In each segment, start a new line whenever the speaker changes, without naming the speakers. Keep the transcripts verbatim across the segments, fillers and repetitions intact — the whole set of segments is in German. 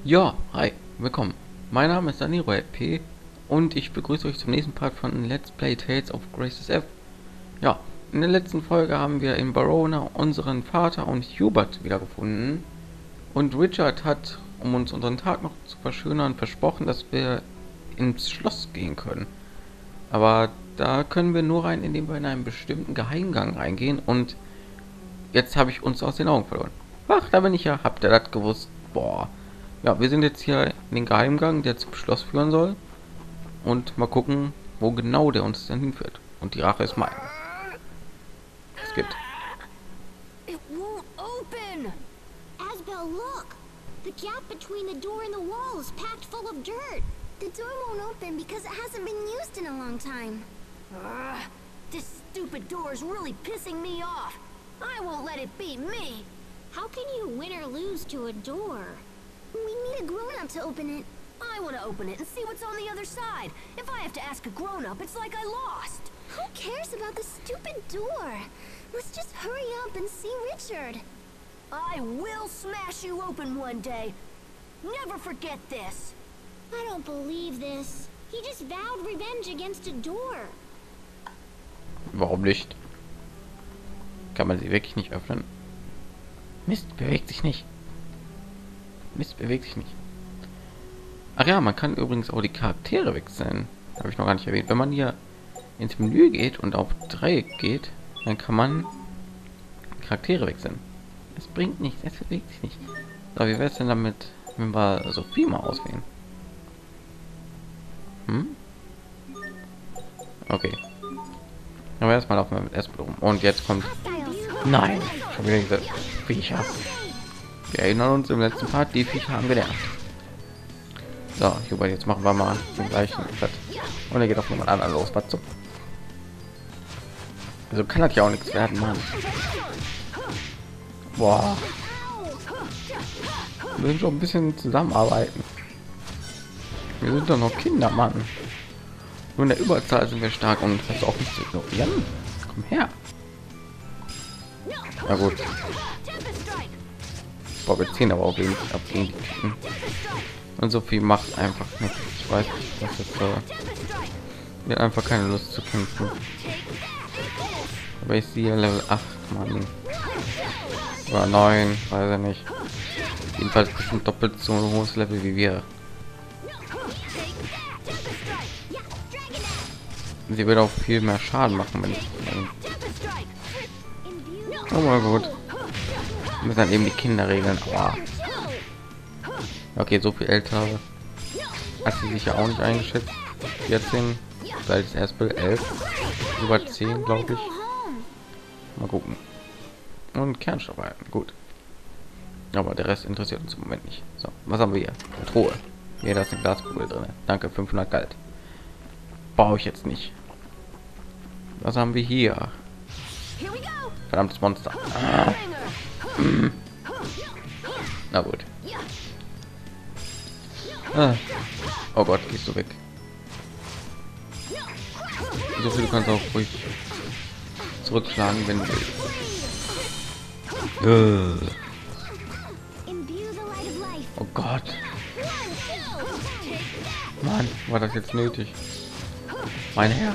Ja, hi, willkommen. Mein Name ist Daniro L P und ich begrüße euch zum nächsten Part von Let's Play Tales of Graces F. Ja, in der letzten Folge haben wir in Barona unseren Vater und Hubert wiedergefunden und Richard hat, um uns unseren Tag noch zu verschönern, versprochen, dass wir ins Schloss gehen können. Aber da können wir nur rein, indem wir in einen bestimmten Geheimgang reingehen und jetzt habe ich uns aus den Augen verloren. Ach, da bin ich ja, habt ihr das gewusst? Boah. Ja, wir sind jetzt hier in den Geheimgang, der zum Schloss führen soll. Und mal gucken, wo genau der uns dann hinführt. Und die Rache ist meine. Es gibt.
It won't open! Asbel, look! The gap between the door and the wall is packed full of dirt. The door won't open because it hasn't been used in a long time. Ugh, this stupid door is really pissing me off. I won't let it beat me. How can you win or lose to a door? We need a grown-up to open it. I want to open it and see what's on the other side. If I have to ask a grown-up, it's like I lost. Who cares about the stupid door? Let's just hurry up and see Richard. I will smash you open one day. Never forget this. I don't believe this. He just vowed revenge against a door.
Warum nicht? Kann man sie wirklich nicht öffnen? Mist, bewegt sich nicht. Mist, bewegt sich nicht. Ach ja, man kann übrigens auch die Charaktere wechseln. Habe ich noch gar nicht erwähnt. Wenn man hier ins Menü geht und auf Dreieck geht, dann kann man Charaktere wechseln. Es bringt nichts, es bewegt sich nicht. So, wie wäre es denn damit, wenn wir Sophie mal auswählen? Hm? Okay. Aber erstmal laufen wir mit Espel rum. Und jetzt kommt... Nein! Schon wieder diese Viecher. Wir erinnern uns im letzten Part, die Viecher haben gelernt. So, Hubert, jetzt machen wir mal den gleichen Stadt. Und er geht auf jemand anderen los. Was so? Also kann das ja auch nichts werden, Mann. Boah. Wir müssen schon ein bisschen zusammenarbeiten. Wir sind doch noch Kinder, Mann. Nur in der Überzahl sind wir stark und das auch nicht zu ignorieren. Komm her. Na gut. Boah, wir ziehen aber auch wenig ab gegen die Typen. Und so viel macht einfach nicht. Ich weiß nicht, was das soll. Wir haben einfach keine Lust zu kämpfen. Aber ich sehe Level acht, Mann. Oder neun, weiß ich nicht. Jedenfalls bestimmt doppelt so ein hohes Level wie wir. Sie wird auch viel mehr Schaden machen, wenn ich... Oh mein Gott. Wir müssen dann eben die Kinder regeln. Aber okay, so viel älter hat sie sich ja auch nicht eingeschätzt. vierzehn, seit es erst elf, über zehn, glaube ich. Mal gucken. Und Kernstoffarbeiten, gut. Aber der Rest interessiert uns im Moment nicht. So, was haben wir hier? Eine Truhe. Hier, da ist eine Glaskugel drin. Danke, fünfhundert Geld. Brauche ich jetzt nicht. Was haben wir hier? Verdammtes Monster. Ah. Mm. Na gut. Ah. Oh Gott, gehst du weg. So viel, du kannst auch ruhig zurückschlagen, wenn du willst. Uh. Oh Gott. Mann, war das jetzt nötig? Mein Herz.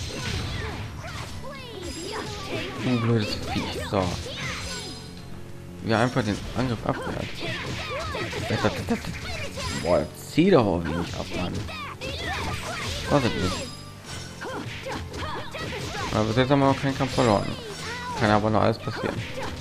Du blödes Viech. So. Wir einfach den Angriff abwehrt. Boah, zieh doch auch wenig ab, Mann. Was ist nicht? Aber bis jetzt haben wir noch keinen Kampf verloren. Kann aber noch alles passieren.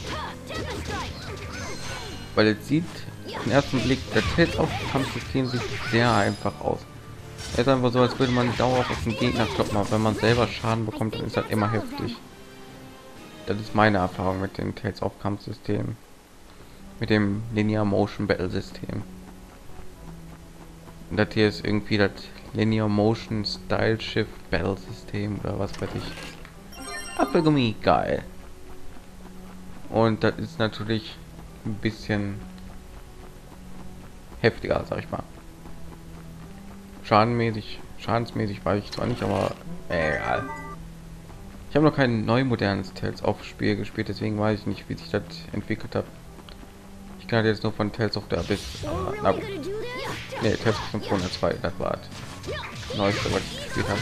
Weil jetzt sieht im ersten Blick der Test auf Kampfsystem sieht sehr einfach aus. Es ist einfach so, als würde man dauerhaft auf den Gegner kloppen, aber wenn man selber Schaden bekommt, dann ist das immer heftig. Das ist meine Erfahrung mit dem Tales of Kampfsystem, mit dem Linear Motion Battle System. Und das hier ist irgendwie das Linear Motion Style Shift Battle System oder was weiß ich. Apfelgummi, geil. Und das ist natürlich ein bisschen heftiger, sag ich mal. Schadenmäßig, schadensmäßig weiß ich zwar nicht, aber äh, egal. Ich habe noch kein neu modernes Tales of Spiel gespielt, deswegen weiß ich nicht, wie sich das entwickelt hat. kenne halt jetzt nur von Tales of the Abyss. Äh, na gut. Nee, Tales of Symphonia zwei, das war das Neueste, was ich gespielt habe.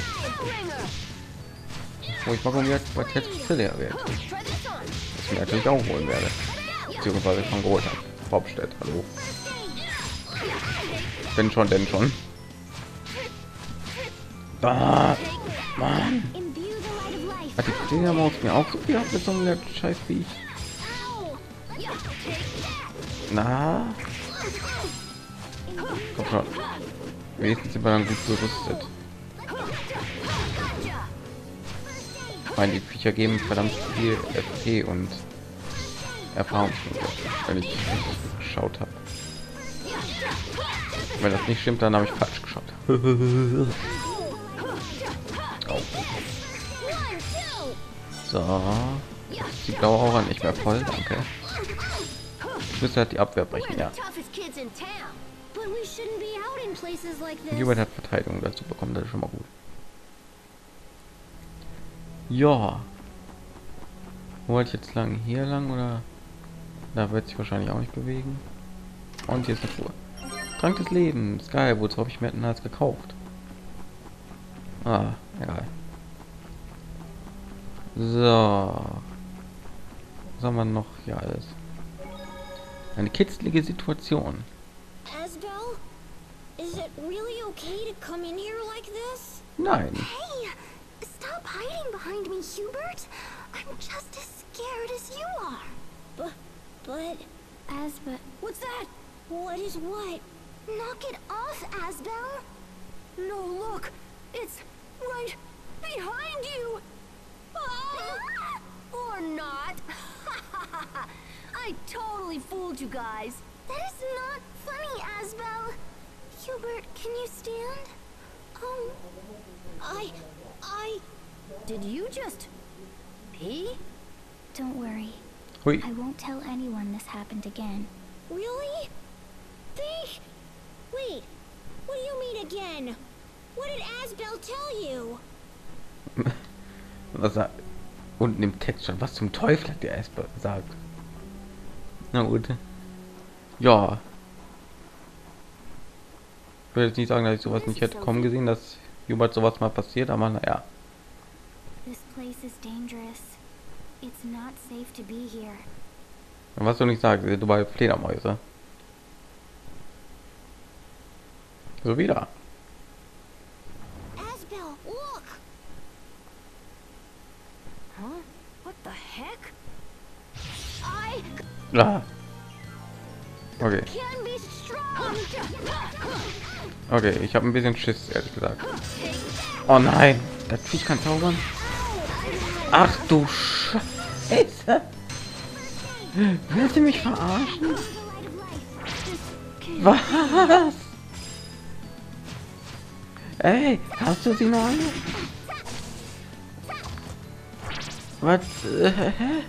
Wo ich mal gucken, jetzt bei Tales of Cecilia wird. Das ich mir natürlich auch holen werde. Beziehungsweise schon geholt habe. Hauptstadt, hallo. Wenn schon, denn schon. Ah, Mann. Hat die Cecilia Maus mir auch so viel ab mit so einem scheiß Viech? Na? Komm schon. Wenigstens sind wir dann gut gerüstet. Ich meine, die Viecher geben verdammt viel F P und Erfahrung, wenn ich richtig geschaut habe. Wenn das nicht stimmt, dann habe ich falsch geschaut. Oh. So, jetzt ist die blaue Aura nicht mehr voll, danke. Ich müsste halt die Abwehr brechen, ja. Jemand hat Verteidigung dazu bekommen, das ist schon mal gut. Ja. Wo wollte ich jetzt lang? Hier lang oder? Da wird sich wahrscheinlich auch nicht bewegen. Und hier ist eine Truhe. Trank des Lebens. Geil, wozu habe ich mir denn als gekauft? Ah, egal. So. Was haben wir noch hier alles? Eine kitzlige Situation.
Asbel, is it really okay to come in here like this?
Nein.
Hey, stop hiding behind me, Hubert. I'm just as scared as you are. But, but, Asbel, what's that? What is what? Knock it off, Asbel. No, look, it's right behind you. Ah! Or not. I totally fooled you guys. That is not funny, Asbel. Hubert, can you stand? Oh, I, I... Did you just pee? Don't worry.
Hui.
I won't tell anyone this happened again. Really? They... Wait, what do you mean again? What did Asbel tell you?
Was er unten im Text stand. Was zum Teufel hat der Asbel gesagt? Na gut. Ja. Ich würde jetzt nicht sagen, dass ich sowas nicht hätte kommen gesehen, dass Hubert sowas mal passiert, aber naja. Was du nicht sagst, du bei Fledermäuse. So wieder.
Asbel, look. Huh? What the heck? I
Ah. Okay.
can be strong.
Okay, ich habe ein bisschen Schiss, ehrlich gesagt. Oh nein, das Viech kann zaubern. Ach du Scheiße. Willst du mich verarschen? Was? Ey, hast du sie noch alle? Was? Äh, hä?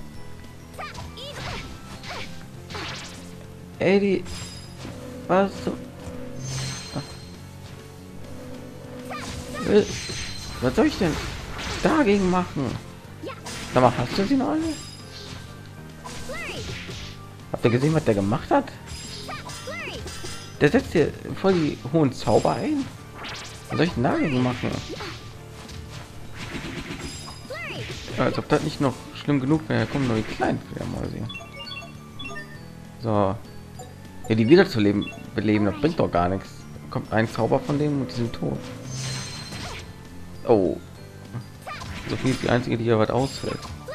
Ey, die... Was? So? Was soll ich denn dagegen machen? Sag mal, hast du sie noch alle? Habt ihr gesehen, was der gemacht hat? Der setzt hier voll die hohen Zauber ein. Was soll ich denn dagegen machen? Ja, als ob das nicht noch schlimm genug wäre. Kommen nur die kleinen Fledermäuse. So. Ja, die wieder zu leben beleben, das bringt doch gar nichts. Kommt ein Zauber von dem und die sind tot. Oh. Sophie ist die einzige, die hier was ausfällt.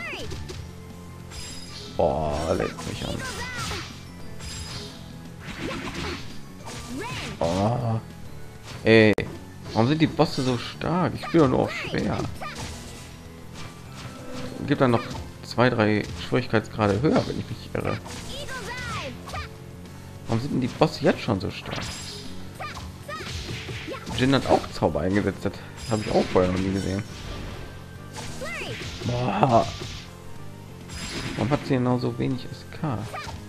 Boah, lädt mich an. Oh. Ey, warum sind die Bosse so stark? Ich spiele nur auf schwer. Gibt dann noch zwei, drei Schwierigkeitsgrade höher, wenn ich mich irre. Warum sind denn die Bosse jetzt schon so stark? Jin hat auch Zauber eingesetzt, das habe ich auch vorher noch nie gesehen. Boah. Warum hat sie genau so wenig S K?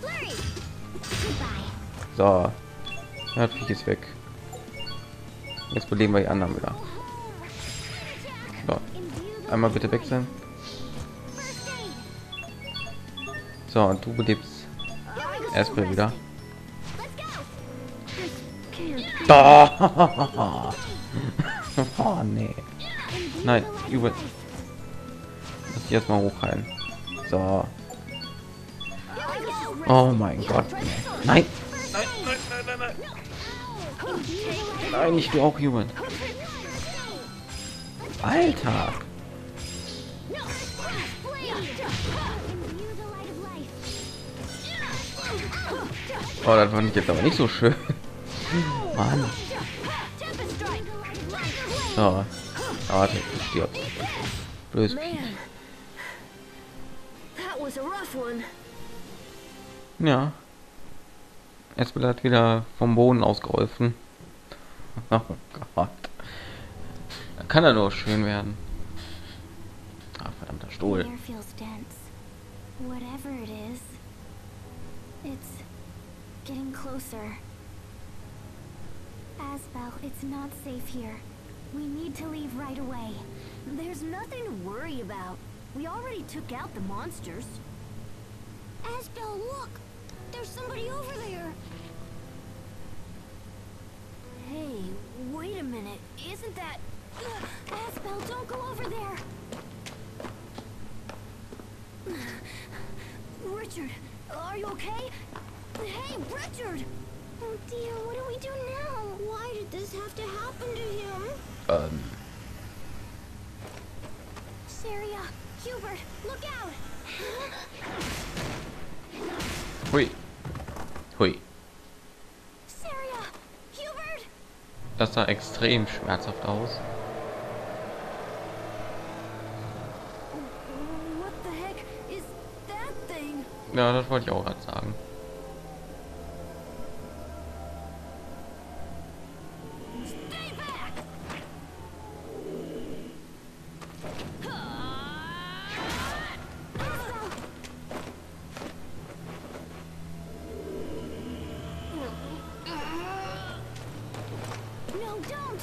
So, ja, Viech ist weg. Jetzt beleben wir die anderen wieder. So. Einmal bitte wechseln. So, und du belebst erstmal wieder. Da. Oh, nee. Nein, über. Muss ich erstmal hochheilen. So. Oh mein Gott. Nein. Nein, nein, nein, nein, nein. Nein, ich will auch Human. Alter. Oh, das fand ich jetzt aber nicht so schön. Mann. So. Warte, ich stirb. Blöd. Ja. Es wird wieder vom Boden ausgeholfen. Oh Gott. Da kann er nur schön werden. Ah, verdammter Stuhl.
Whatever it is, it's getting closer. Asbel, it's not safe here. We need to leave right away. There's nothing to worry about. We already took out the monsters. Asbel, look! There's somebody over there! Hey, wait a minute. Isn't that... Asbel, don't go over there! Richard, are you okay? Hey, Richard! Oh dear, what do we do now? Why did this have to happen to him?
Um.
Saria, Hubert, look out!
Hui. Hui.
Saria, Hubert!
Das sah extrem schmerzhaft aus.
What the heck is that thing?
Ja, das wollte ich auch gerade sagen.
Stay back! No, don't!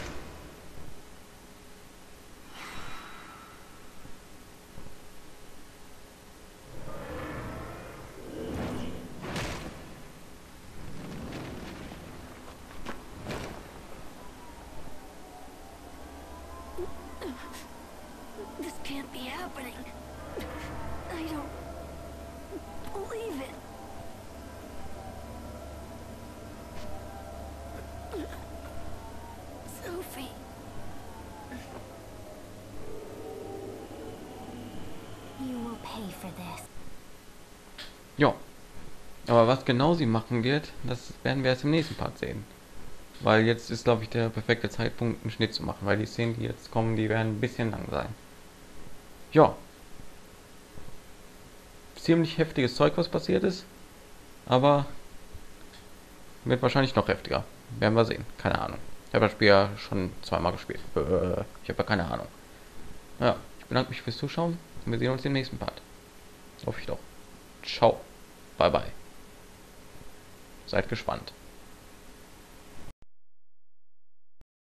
This can't be happening. I don't believe it. Sophie. You will pay for this.
Ja. Aber was genau sie machen wird, das werden wir erst im nächsten Part sehen. Weil jetzt ist, glaube ich, der perfekte Zeitpunkt, einen Schnitt zu machen. Weil die Szenen, die jetzt kommen, die werden ein bisschen lang sein. Ja. Ziemlich heftiges Zeug, was passiert ist. Aber wird wahrscheinlich noch heftiger. Werden wir sehen. Keine Ahnung. Ich habe das Spiel ja schon zweimal gespielt. Äh, ich habe ja keine Ahnung. Ja, ich bedanke mich fürs Zuschauen. Und wir sehen uns im nächsten Part. Hoffe ich doch. Ciao. Bye bye. Seid gespannt.